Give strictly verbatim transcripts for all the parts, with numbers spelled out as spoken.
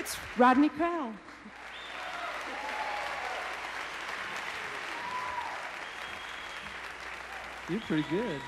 It's Rodney Crowell. You're pretty good.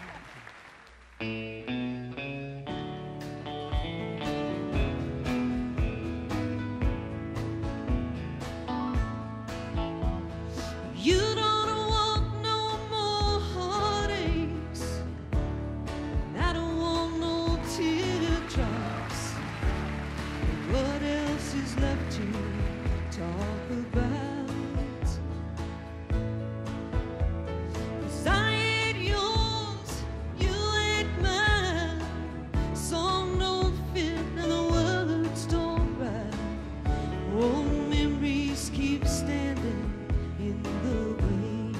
You don't want no more heartaches, and I don't want no teardrops. What else is left to talk about? 'Cause I ain't yours, you ain't mine. Song don't fit and the words don't rhyme. Old memories keep standing in the way.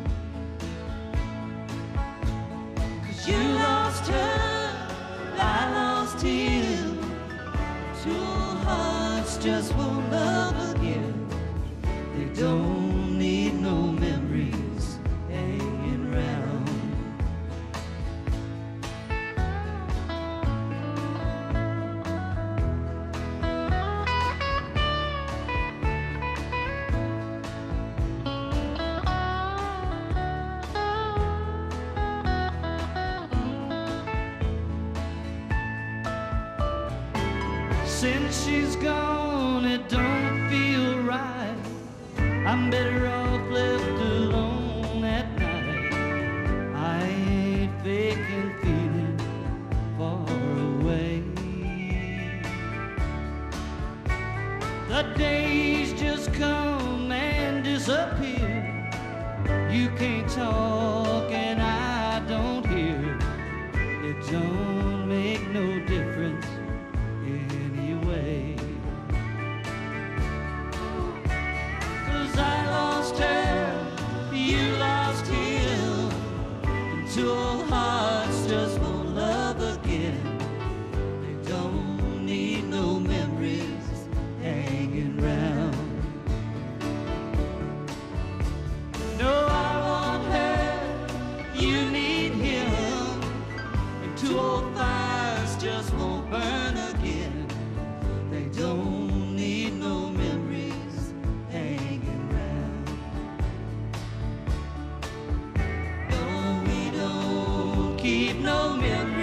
'Cause you lost her, I lost him. Two hearts just won't love again. They don't need no memories hanging round. Since she's gone, it don't feel right. I'm better off left alone at night. I ain't faking feeling far away. The days just come and disappear. You can't talk and I don't hear. It don't make no difference anyway. 'Cause I lost her, you lost him, and two old hearts just won't love again. They don't need no memories hanging round. No, I want her, you need him, and two old fires just won't burn again. They don't need no memories hanging round. No, we don't keep no memories